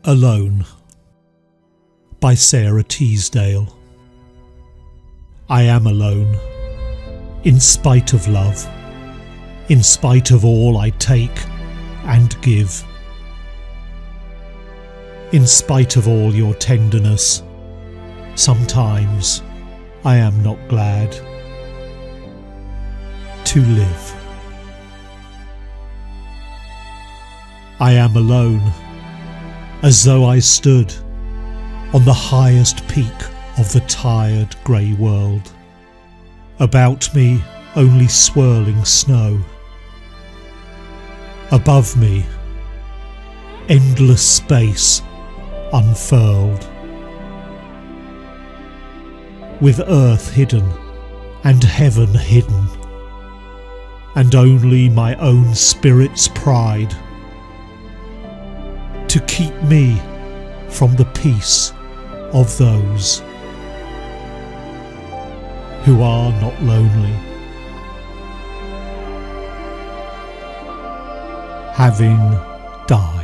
Alone by Sara Teasdale. I am alone, in spite of love, in spite of all I take and give, in spite of all your tenderness. Sometimes I am not glad to live. I am alone, as though I stood on the highest peak of the tired grey world. About me only swirling snow. Above me endless space unfurled, with earth hidden and heaven hidden, and only my own spirit's pride to keep me from the peace of those who are not lonely, having died.